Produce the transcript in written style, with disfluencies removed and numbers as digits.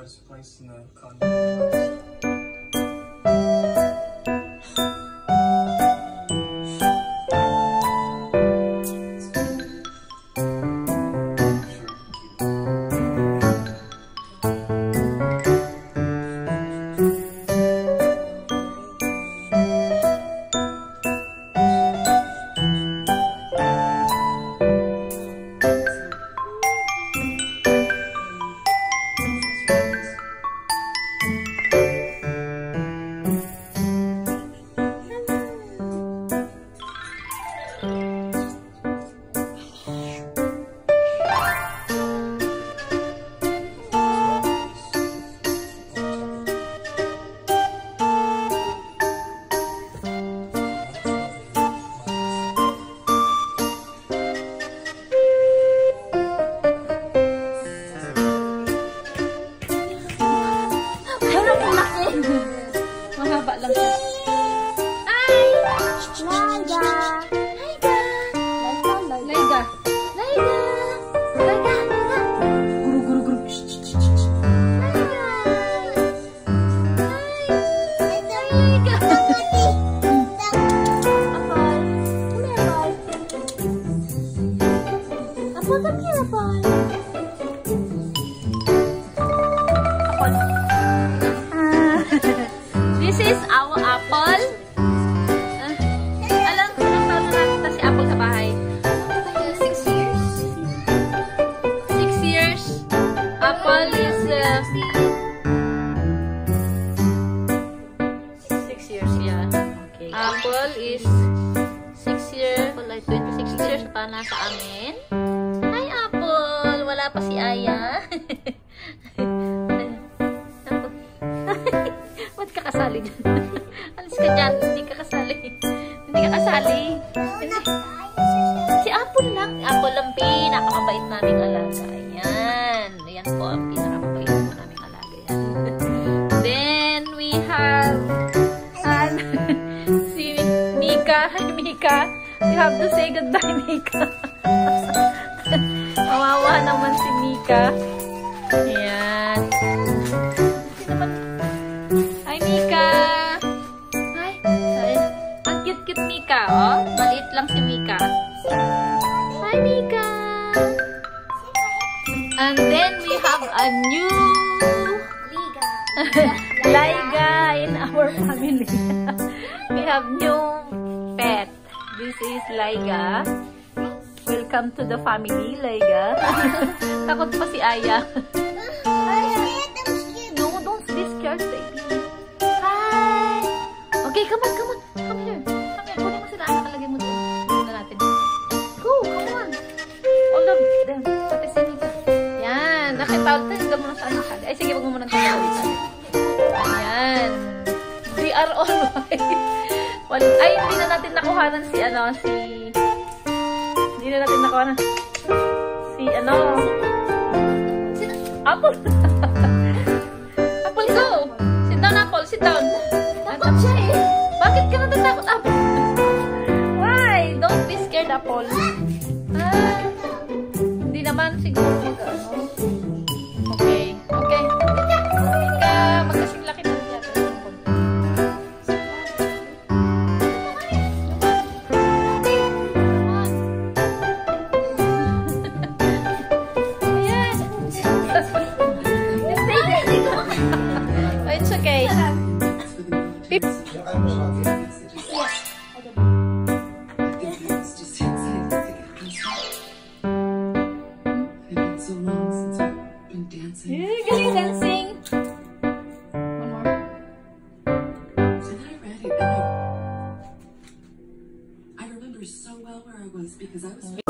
was placed in the convent. Mahaba lang siya. Ay! Laiga! Laiga! Laiga! Laiga! Guru, guru, guru. Laiga! Laiga! Apol. Come here, Apol. Apol, come here, Apol. Apol. This is our Apple. Alam ko nang taon na nakita si Apple sa bahay. 6 years. 6 years. Apple is 6 years, yeah. Okay. Apple is 6 years. Apple ay 26 years pa nasa amin. Hi, Apple. Wala pa si Aya. Kasali dyan. Alis ka dyan. Hindi ka kasali. Hindi ka kasali. Si Apple lang. Apple ang pinakamabait naming alaga. Ayan. Ayan po ang pinakamabait po naming alaga. Yan. Then, we have si Mika. Hi, Mika. You have to say goodbye, Mika. Kawawa naman si Mika. Ayan. Mika, oh. Maliit lang si Mika. Hi, Mika. And then we have a new Laiga in our family. We have new pet. This is Laiga. Welcome to the family, Laiga. Takot pa si Aya. No, don't be scared, baby. Hi. Okay, come on, come on. Come here. Kunin mo sila. Nakalagay mo doon. Doon na natin. Go, come on. All of them. Pati si Mika. Yan. Nakitawag tayo. Huwag mo na sa akin. Ay, sige, huwag mo muna tayo. Yan. We are all white. Ay, hindi na natin nakuhanan si, hindi na natin nakuhanan. Si, Apple. Apple, go. Sit down, Apple. Sit down. Takot siya eh. Bakit ka natatakot, Apple? Why? Don't be scared, Apple. Hindi naman siguro mag-ano. Okay. Okay. Mika, magkasing laki na siya. Ayan. It's okay. Beep. Galing dancing. One more. I remember so well where I was because I was